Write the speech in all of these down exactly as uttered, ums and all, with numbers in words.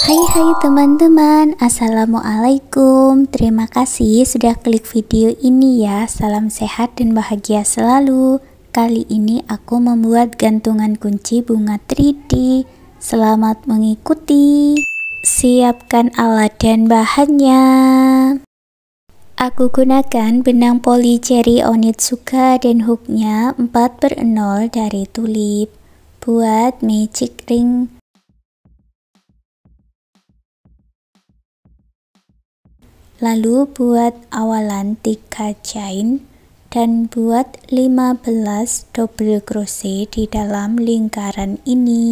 Hai hai teman-teman, assalamualaikum. Terima kasih sudah klik video ini ya. Salam sehat dan bahagia selalu. Kali ini aku membuat gantungan kunci bunga tiga D. Selamat mengikuti. Siapkan alat dan bahannya. Aku gunakan benang poli cherry Onitsuka dan hooknya empat per nol dari Tulip. Buat magic ring. Lalu buat awalan tiga chain dan buat lima belas double crochet di dalam lingkaran ini.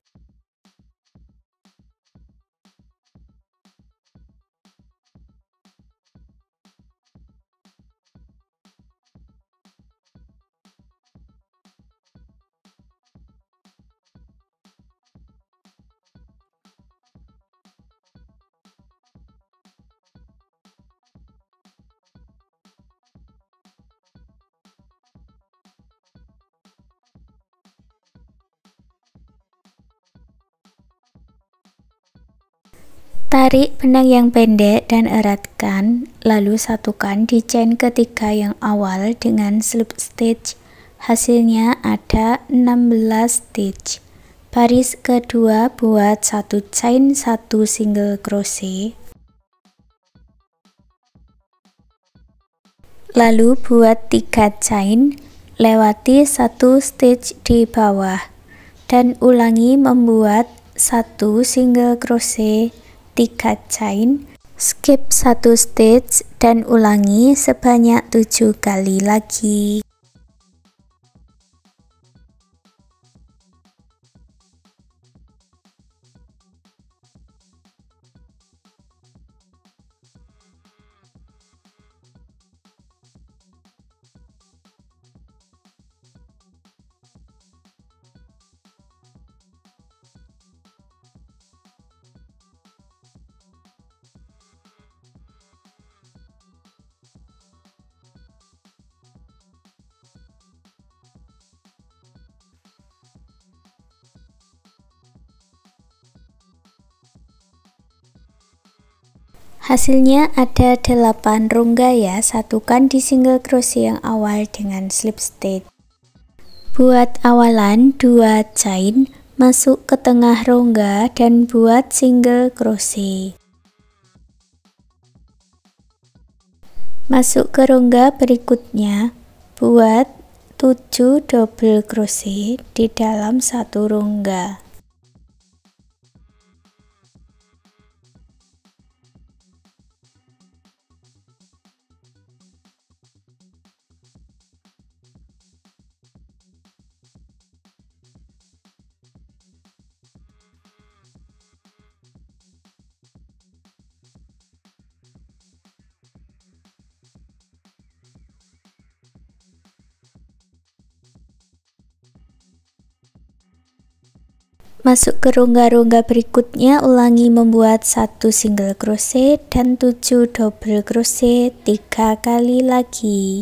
Tarik benang yang pendek dan eratkan, lalu satukan di chain ketiga yang awal dengan slip stitch. Hasilnya ada enam belas stitch. Baris kedua buat satu chain satu single crochet. Lalu buat tiga chain, lewati satu stitch di bawah dan ulangi membuat satu single crochet, tiga chain, skip satu stitch dan ulangi sebanyak tujuh kali lagi. Hasilnya ada delapan rongga ya, satukan di single crochet yang awal dengan slip stitch. Buat awalan dua chain, masuk ke tengah rongga dan buat single crochet. Masuk ke rongga berikutnya, buat tujuh double crochet di dalam satu rongga. Masuk ke rongga-rongga berikutnya, ulangi membuat satu single crochet dan tujuh double crochet tiga kali lagi.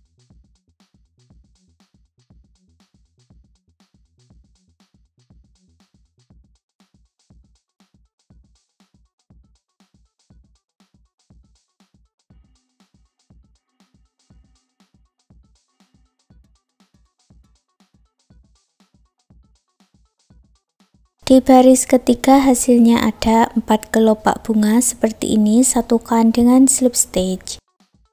Di baris ketiga hasilnya ada empat kelopak bunga seperti ini, satukan dengan slip stitch.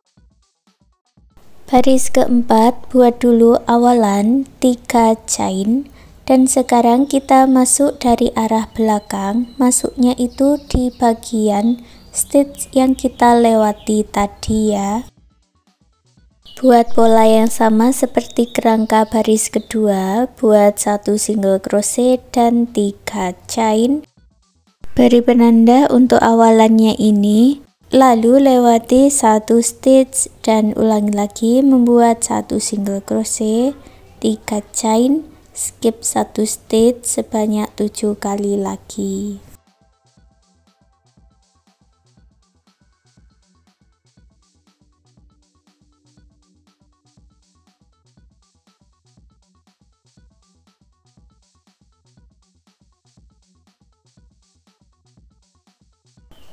Baris keempat buat dulu awalan tiga chain dan sekarang kita masuk dari arah belakang, masuknya itu di bagian stitch yang kita lewati tadi ya. Buat pola yang sama seperti kerangka baris kedua, buat satu single crochet dan tiga chain. Beri penanda untuk awalannya ini, lalu lewati satu stitch dan ulangi lagi membuat satu single crochet, tiga chain, skip satu stitch sebanyak tujuh kali lagi.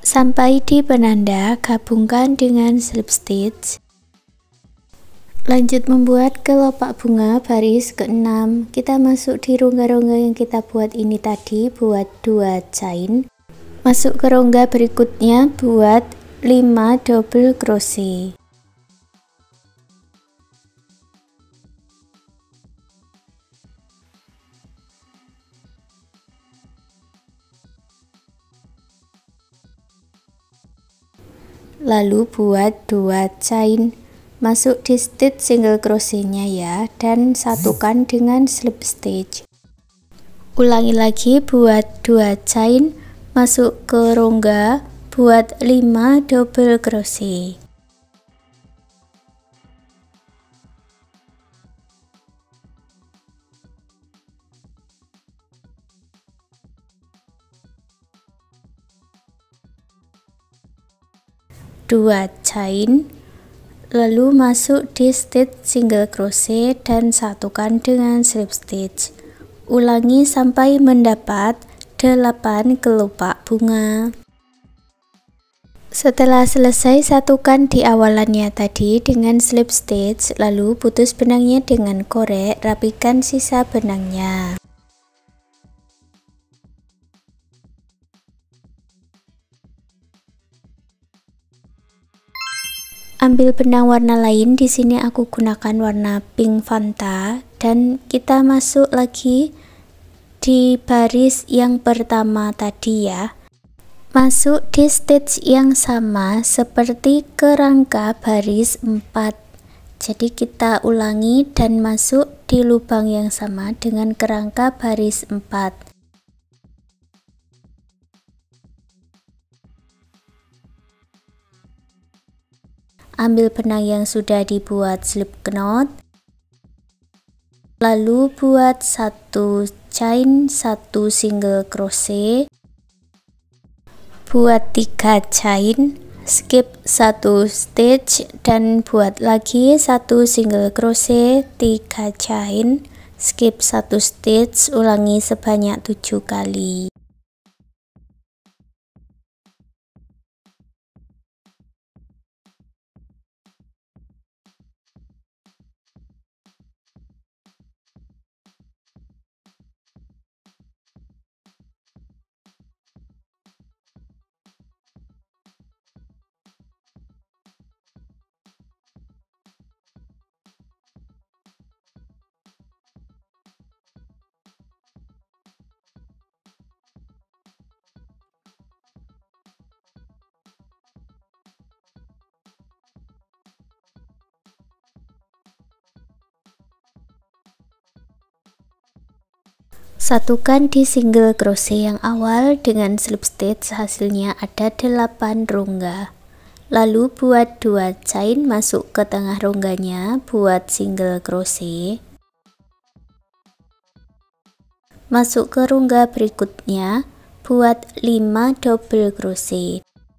Sampai di penanda, gabungkan dengan slip stitch. Lanjut membuat kelopak bunga baris keenam. Kita masuk di rongga-rongga yang kita buat ini tadi, buat dua chain. Masuk ke rongga berikutnya, buat lima double crochet. Lalu buat dua chain. Masuk di stitch single crochetnya ya, dan satukan dengan slip stitch. Ulangi lagi, buat dua chain, masuk ke rongga, buat lima double crochet. Dua chain, lalu masuk di stitch single crochet dan satukan dengan slip stitch. Ulangi sampai mendapat delapan kelopak bunga. Setelah selesai, satukan di awalannya tadi dengan slip stitch, lalu putus benangnya dengan korek, rapikan sisa benangnya. Ambil benang warna lain, di sini aku gunakan warna pink Fanta, dan kita masuk lagi di baris yang pertama tadi ya. Masuk di stitch yang sama seperti kerangka baris empat. Jadi kita ulangi dan masuk di lubang yang sama dengan kerangka baris empat. Ambil benang yang sudah dibuat slip knot, lalu buat satu chain, satu single crochet, buat tiga chain, skip satu stitch, dan buat lagi satu single crochet, tiga chain, skip satu stitch. Ulangi sebanyak tujuh kali. Satukan di single crochet yang awal dengan slip stitch, hasilnya ada delapan rongga. Lalu buat dua chain, masuk ke tengah rongganya, buat single crochet. Masuk ke rongga berikutnya, buat lima double crochet.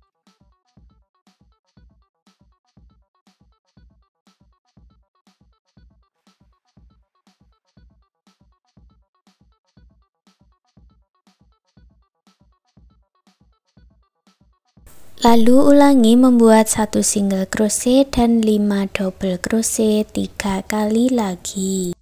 Lalu ulangi membuat satu single crochet dan lima double crochet tiga kali lagi.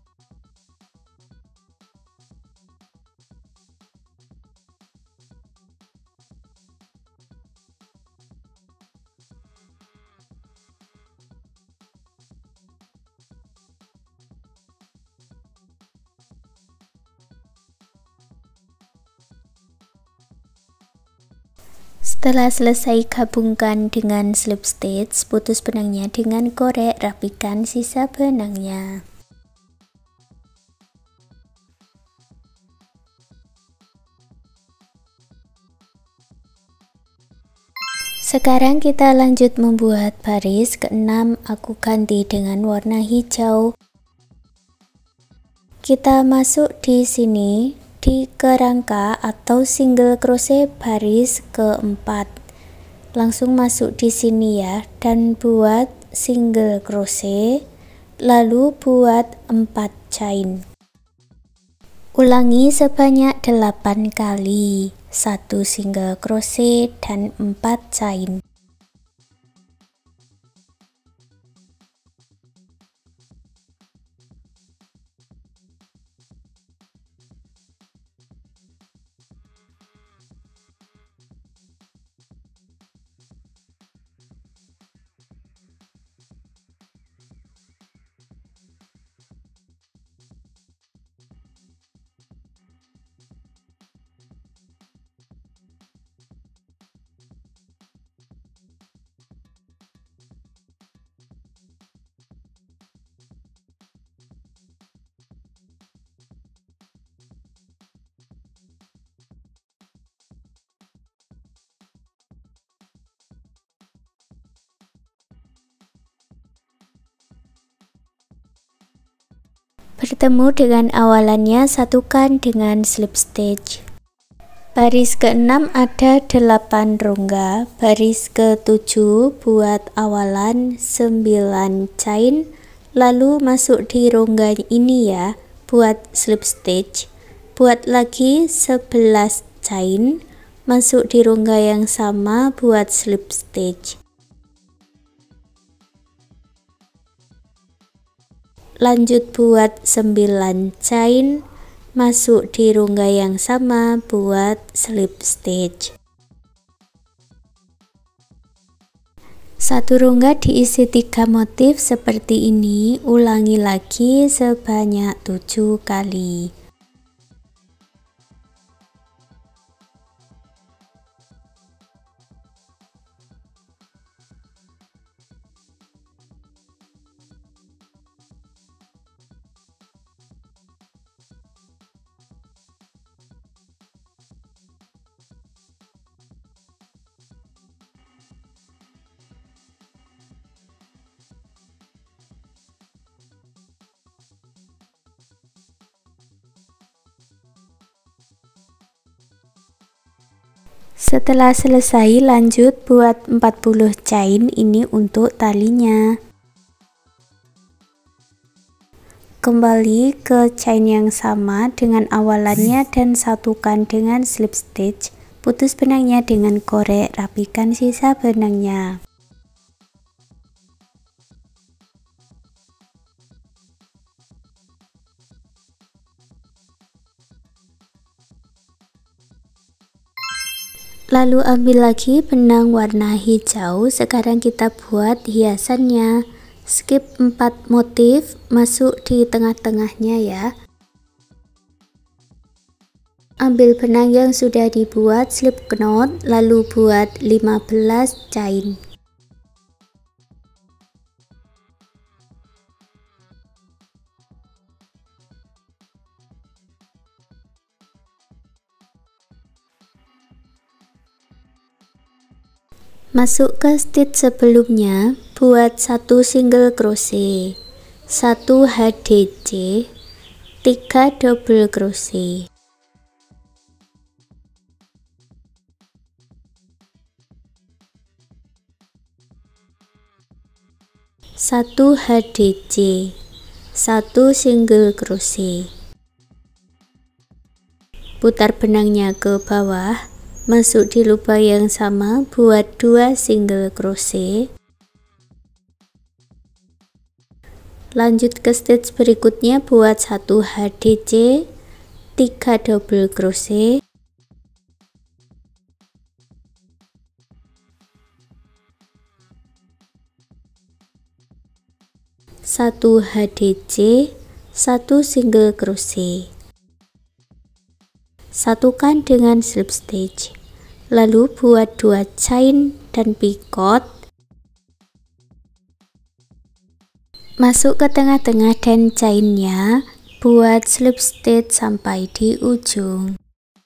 Setelah selesai, gabungkan dengan slip stitch, putus benangnya dengan korek, rapikan sisa benangnya. Sekarang kita lanjut membuat baris keenam, aku ganti dengan warna hijau. Kita masuk di sini di kerangka atau single crochet baris keempat. Langsung masuk di sini ya, dan buat single crochet, lalu buat empat chain. Ulangi sebanyak delapan kali. satu single crochet dan empat chain. Bertemu dengan awalannya, satukan dengan slip stitch. Baris keenam ada delapan rongga, baris ketujuh buat awalan sembilan chain, lalu masuk di rongga ini ya, buat slip stitch. Buat lagi sebelas chain, masuk di rongga yang sama buat slip stitch. Lanjut buat sembilan chain, masuk di rongga yang sama buat slip stitch. Satu rongga diisi tiga motif seperti ini, ulangi lagi sebanyak tujuh kali. Setelah selesai, lanjut buat empat puluh chain, ini untuk talinya. Kembali ke chain yang sama dengan awalannya dan satukan dengan slip stitch. Putus benangnya dengan korek, rapikan sisa benangnya. Lalu ambil lagi benang warna hijau, sekarang kita buat hiasannya. Skip empat motif, masuk di tengah-tengahnya ya. Ambil benang yang sudah dibuat slip knot, lalu buat lima belas chain. Masuk ke stitch sebelumnya, buat satu single crochet, satu H D C, tiga double crochet. satu H D C, satu single crochet. Putar benangnya ke bawah, masuk di lubang yang sama, buat dua single crochet. Lanjut ke stitch berikutnya, buat satu H D C, tiga double crochet. satu H D C, satu single crochet. Satukan dengan slip stitch. Lalu buat dua chain dan picot. Masuk ke tengah-tengah dan chainnya, buat slip stitch sampai di ujung.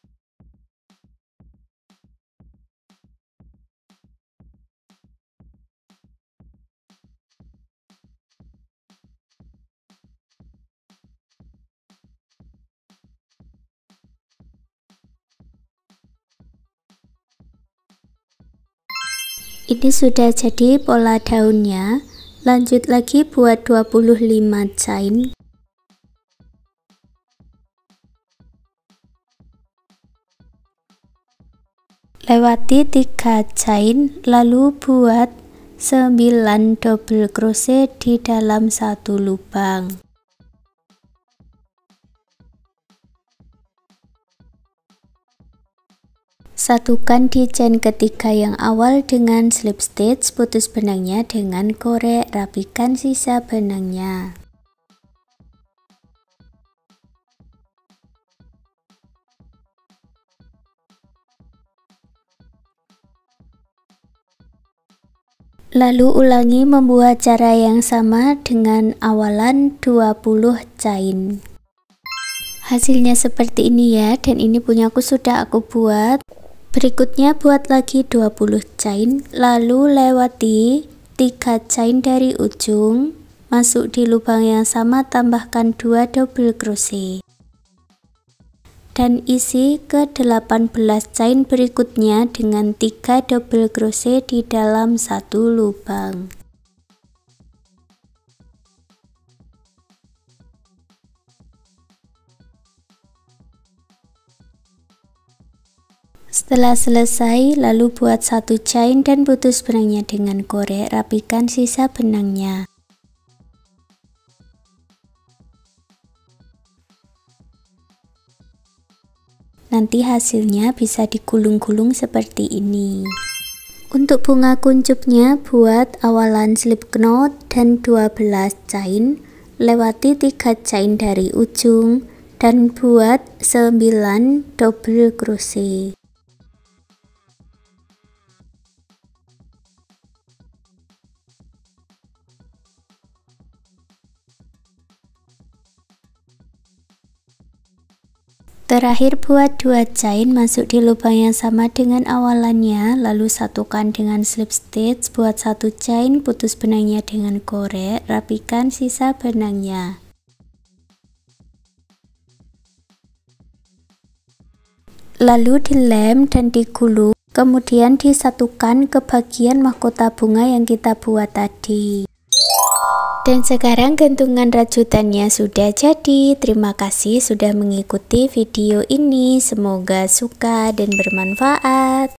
Ini sudah jadi pola daunnya. Lanjut lagi buat dua puluh lima chain. lewati tiga chain, lalu buat sembilan double crochet di dalam satu lubang. Satukan di chain ketiga yang awal dengan slip stitch, putus benangnya dengan korek, rapikan sisa benangnya. Lalu ulangi membuat cara yang sama dengan awalan dua puluh chain. Hasilnya seperti ini ya, dan ini punyaku sudah aku buat. Berikutnya buat lagi dua puluh chain, lalu lewati tiga chain dari ujung, masuk di lubang yang sama, tambahkan dua double crochet. Dan isi ke delapan belas chain berikutnya dengan tiga double crochet di dalam satu lubang. Setelah selesai, lalu buat satu chain dan putus benangnya dengan korek, rapikan sisa benangnya. Nanti hasilnya bisa digulung-gulung seperti ini. Untuk bunga kuncupnya, buat awalan slip knot dan dua belas chain, lewati tiga chain dari ujung, dan buat sembilan double crochet. Terakhir buat dua chain, masuk di lubang yang sama dengan awalannya, lalu satukan dengan slip stitch, buat satu chain, putus benangnya dengan korek, rapikan sisa benangnya. Lalu dilem dan digulung, kemudian disatukan ke bagian mahkota bunga yang kita buat tadi. Dan sekarang gantungan rajutannya sudah jadi. Terima kasih sudah mengikuti video ini. Semoga suka dan bermanfaat.